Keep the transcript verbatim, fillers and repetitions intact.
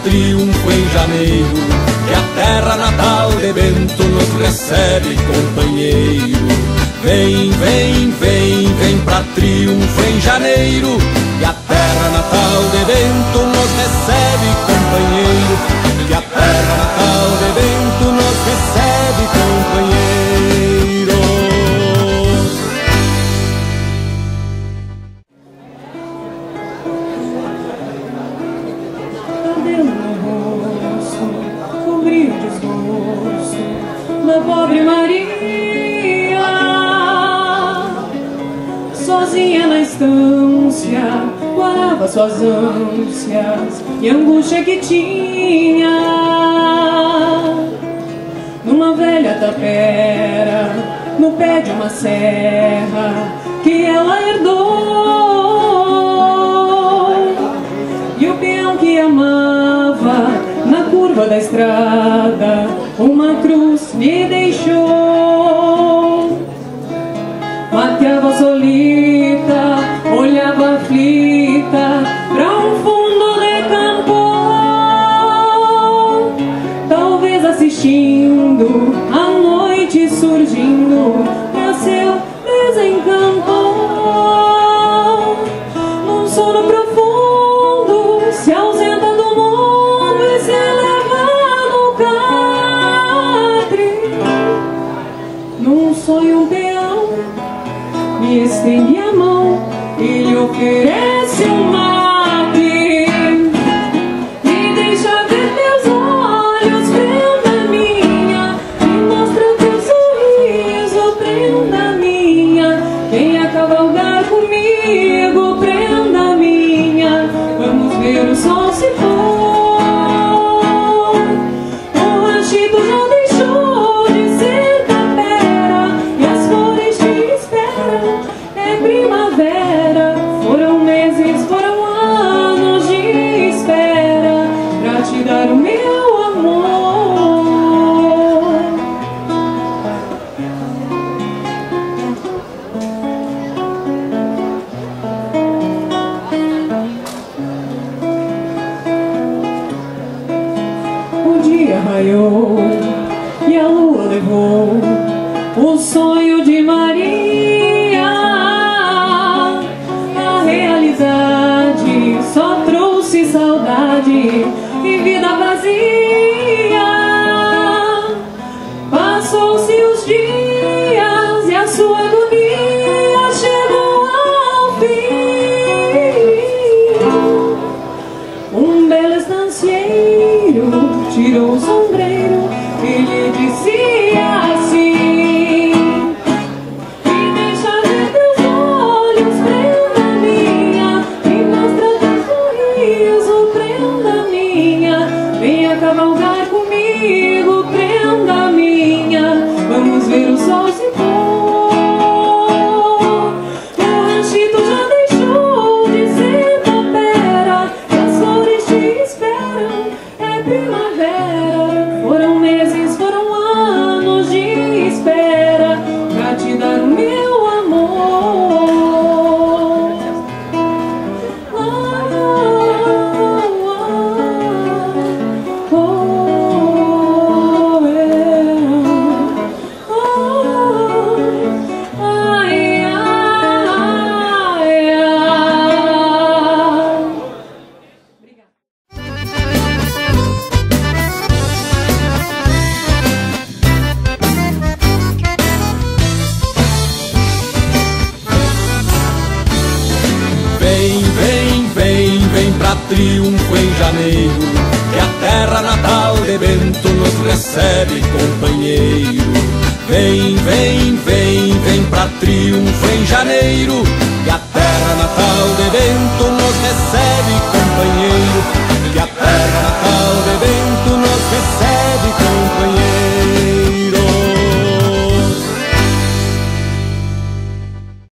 triunfo em janeiro, que a terra natal de Bento nos recebe, companheiro. Vem, vem, vem, vem pra triunfo em janeiro, que a terra natal de Bento nos recebe, companheiro. Que a terra natal de Bento nos recebe, companheiro. Cabelo no rosto, cobrir o desgosto da pobre Maria, sozinha na estância, guardava suas ânsias e a angústia que tinha. Numa velha tapera, no pé de uma serra que ela herdou, e o peão que amava na curva da estrada uma cruz lhe deixou. Mateava solita, olhava aflita pra um fundo recampou, talvez assistindo a noite surgindo pra seu desencanto. Num sono profundo se ausenta do mundo e se eleva no catre. Num sonho um peão me estende a mão e lhe oferece um mate. Me deixa ver teus olhos, prenda minha, me mostra teu sorriso, prenda minha. Venha cavalgar comigo, prenda minha, vamos ver o sol se pôr. O ranchito já deixou de ser tapera e as flores te esperam, é primavera. Foram meses, foram anos de espera pra te dar o meu amor. O dia raiou e a lua levou o sonho de Maria. A realidade só trouxe saudade e vida vazia. Passou-se os dias e a sua agonia chegou ao fim. Um belo estancieiro tirou o sombreiro e lhe disse assim: me deixa ver teus olhos, prenda minha, me mostra teu sorriso, prenda minha. Venha cavalgar comigo, prenda minha, vamos ver o sol se pôr. O ranchito já deixou de ser tapera e as flores te esperam, é primavera. Foram meses, foram anos de espera pra te dar o meu amor. Ah, ah, ah, oh, é. Ah, ai, ai, ai. Obrigada. Vem, vem, vem, vem pra triunfo em janeiro, que a terra natal de Bento nos recebe, companheiro. Vem, vem, vem, vem pra triunfo em janeiro, que a terra natal de Bento nos recebe, companheiro. Que a terra natal